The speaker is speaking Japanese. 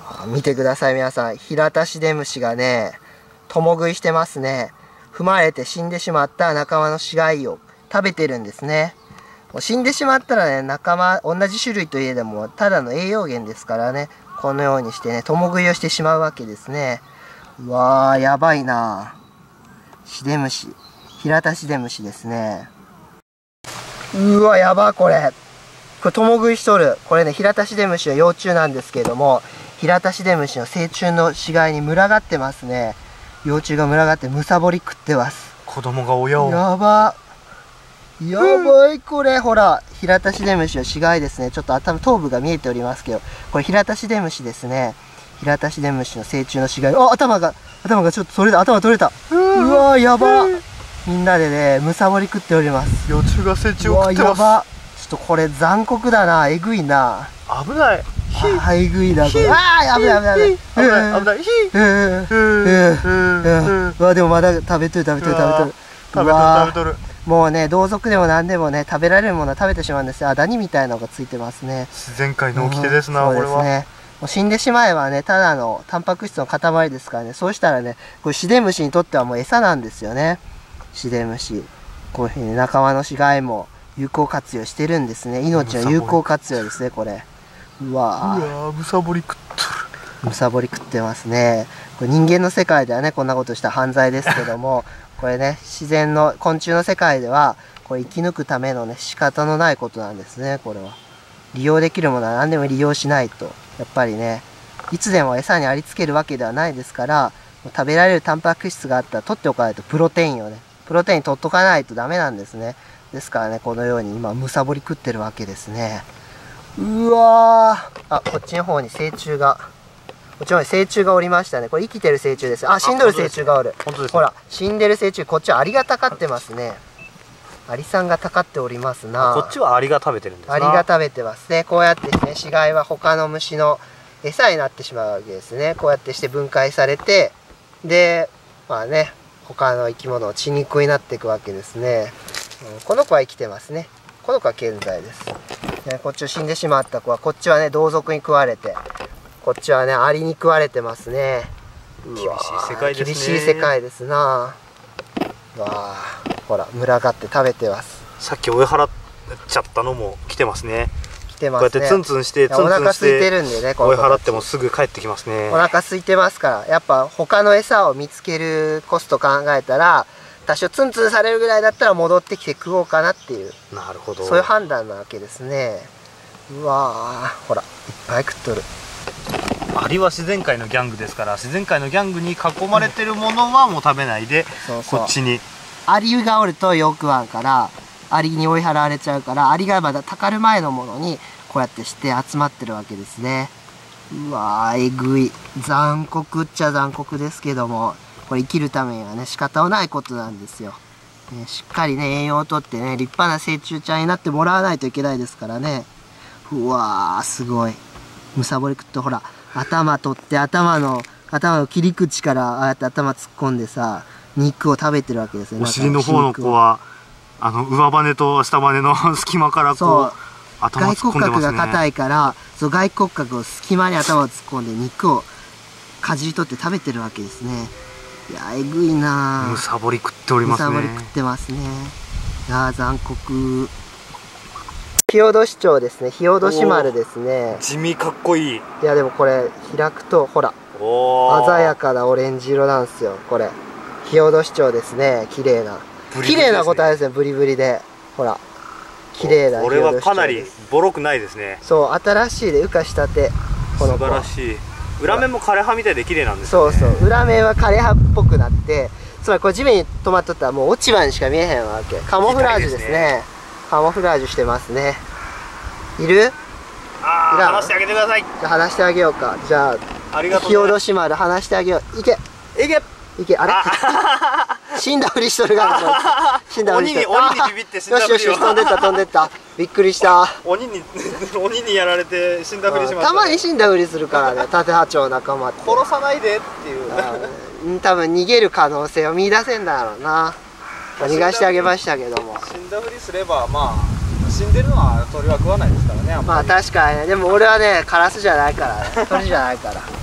見てください皆さん、ヒラタシデムシがね共食いしてますね。踏まれて死んでしまった仲間の死骸を食べてるんですね。もう死んでしまったらね、仲間同じ種類といえどもただの栄養源ですからね、このようにしてね共食いをしてしまうわけですね。うわー、やばいな。シデムシ、ヒラタシデムシですね。うわ、やば、これ共食いしとる。これね、ヒラタシデムシは幼虫なんですけれども、ヒラタシデムシの成虫の死骸に群がってますね。幼虫が群がってむさぼり食ってます。 子供が親を。 やばやばい、これほら、ヒラタシデムシの死骸ですね。ちょっと頭部が見えておりますけど、これヒラタシデムシですね。ヒラタシデムシの成虫の死骸。あ、頭がちょっとそれだ、頭取れた。うわー、やば。みんなでねむさぼり食っております。 幼虫が成虫を食ってます。 やば。ちょっとこれ残酷だな。えぐいな。 危ない。 えぐいなこれ。ああ、危ない危ない危ない危ない。うわ、でもまだ食べとる。もうね、同族でも何でもね、食べられるものは食べてしまうんですよ。ダニみたいなのがついてますね。 自然界の掟ですな、これは。 そうですね。もう死んでしまえばね、ただのタンパク質の塊ですからね。そうしたらね、これシデムシにとってはもう餌なんですよね。シデムシ。こういうふうに仲間の死骸も有効活用してるんですね。命の有効活用ですね、これ。うわー、むさぼり食っとる。 むさぼり食ってますね。これ人間の世界ではね、こんなことしたら犯罪ですけども、これね、自然の昆虫の世界では、これ生き抜くためのね、仕方のないことなんですね、これは。利用できるものは何でも利用しないと。やっぱりね、いつでも餌にありつけるわけではないですから、食べられるタンパク質があったら取っておかないと、プロテインをね、取っとかないとダメなんですね。ですからね、このように今、むさぼり食ってるわけですね。うわー。あ、こっちの方に成虫が。こっちの方に成虫がおりましたね。これ生きてる成虫です。あ、死んどる成虫がおる。 本当ですね。 ほら、死んでる成虫、こっちはアリがたかってますね。アリさんがたかっておりますな。 こっちはアリが食べてるんですな。 アリが食べてますね。こうやってね、死骸は他の虫の餌になってしまうわけですね。こうやってして分解されて、で、まあね、他の生き物の血肉になっていくわけですね。この子は生きてますね。この子は健在です。こっちを死んでしまった子は、こっちはね、同族に食われて、こっちはね、アリに食われてますね。 厳しい世界ですね。 厳しい世界ですな。うわあ、ほら、群がって食べてます。 さっき追い払っちゃったのも来てますね。 来てますね。 こうやってツンツンしてお腹空いてるんでね、 追い払ってもすぐ帰ってきますね。 お腹空いてますから、やっぱ他の餌を見つけるコスト考えたら、多少ツンツンされるぐらいだったら戻ってきて食おうかなっていう、 なるほど、 そういう判断なわけですね。うわー、ほら、いっぱい食っとる。 アリは自然界のギャングですから、自然界のギャングに囲まれてるものはもう食べないで、こっちに。 アリがおるとよくわんから、アリに追い払われちゃうから、アリがまだたかる前のものにこうやってして集まってるわけですね。うわー、えぐい。残酷っちゃ残酷ですけども、これ生きるためにはね、仕方のないことなんですよ。ね、しっかりね、栄養をとってね、立派な成虫ちゃんになってもらわないといけないですからね。うわー、すごい。むさぼり食って、ほら、頭取って、頭の切り口からああやって頭突っ込んでさ、肉を食べてるわけですよね。 お尻の方の子は、上羽と下羽の隙間からこう、頭突っ込んでますね。外骨格が硬いから、そう外骨格を隙間に頭を突っ込んで肉をかじり取って食べてるわけですね。いや、えぐいなぁ。 むさぼり食っておりますね。 むさぼり食ってますね。いや、残酷。ヒヨドシチョウですね。ヒヨドシマルですね。 地味かっこいい。 いや、でもこれ開くとほら、鮮やかなオレンジ色なんですよ。これヒヨドシチョウですね。綺麗な個体ですね。ブリブリで、ほら、綺麗な。 これはかなりボロくないですね。 そう、新しいで、羽化したて。 この素晴らしい。裏面も枯葉みたいで綺麗なんですね。 そうそう、裏面は枯葉っぽくなって、つまりこれ地面に止まっとったらもう落ち葉にしか見えへんわけ。カモフラージュですね。カモフラージュしてますね。いる？ 離してあげてください。 じゃあ離してあげようか。じゃあヒヨドシマル離してあげよう。いけいけ。あれ死んだふりしとるがな。死んだふりしとる。 鬼にビビって死んだふりを。 よしよし、飛んでった。びっくりした。 鬼にやられて死んだふりしました。 たまに死んだふりするからね、タテハチョウ仲間って。 殺さないでっていう。 多分逃げる可能性を見出せんだろうな。逃がしてあげましたけども。 死んだふりすれば、まあ死んでるのは鳥は食わないですからね。 まあ確かにね。でも俺はね、カラスじゃないからね。鳥じゃないから。